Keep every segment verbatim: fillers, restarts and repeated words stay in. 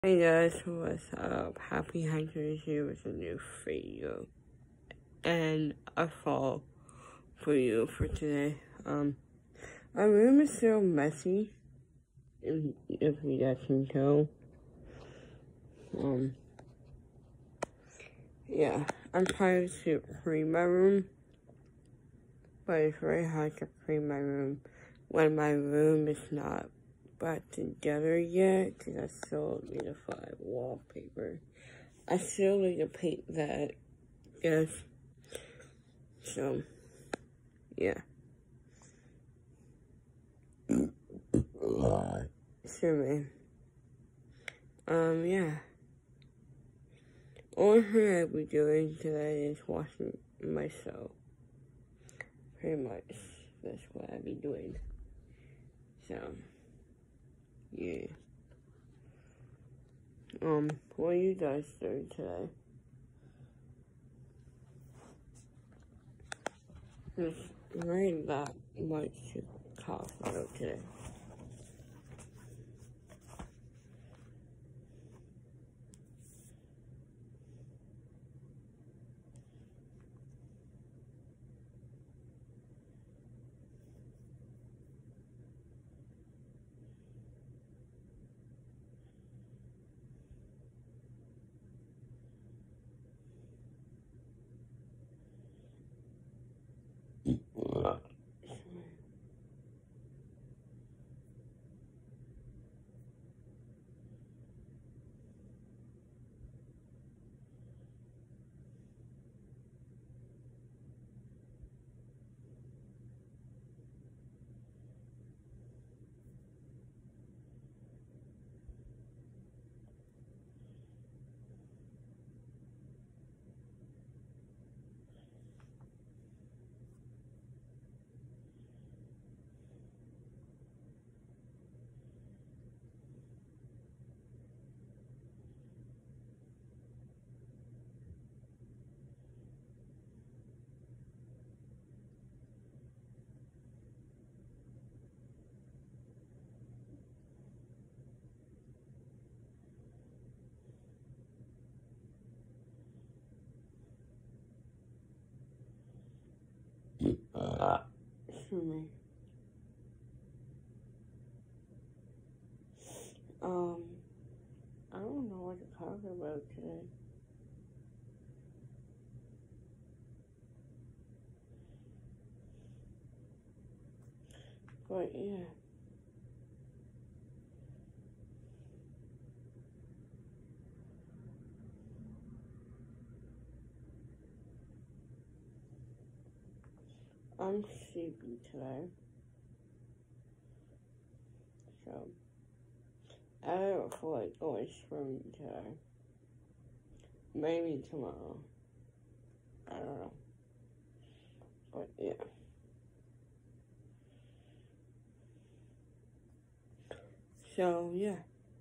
Hey guys, what's up? Happy Hunters here with a new video and a fall for you for today. Um, my room is still messy, if, if you guys can tell. Um, yeah, I'm trying to clean my room, but it's very hard to clean my room when my room is not back together yet, because I still need to find wallpaper. I still need to paint that, yes. So, yeah. Sure, man. Um, yeah. Only thing I'll be doing today is washing myself. Pretty much. That's what I'll be doing. So, yeah. Um, what are you guys doing today? There's really not much to talk about today. Uh, excuse me. Um, I don't know what to talk about today. But yeah. I'm sleepy today. So, I don't feel like going swimming today. Maybe tomorrow. I don't know. But yeah. So, yeah.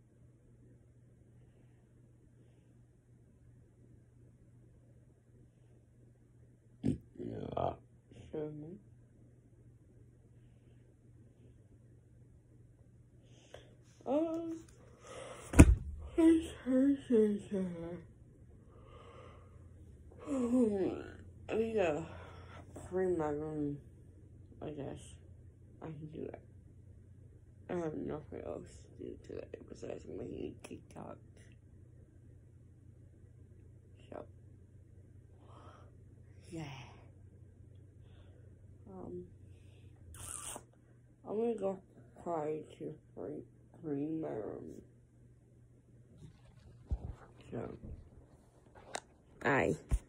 Yeah. Swimming. Um, it's hurting today. I need to clean my room, I guess. I can do that. I have nothing else to do today besides making TikTok. So, yeah. Um, I'm gonna go try to clean my room. So, bye.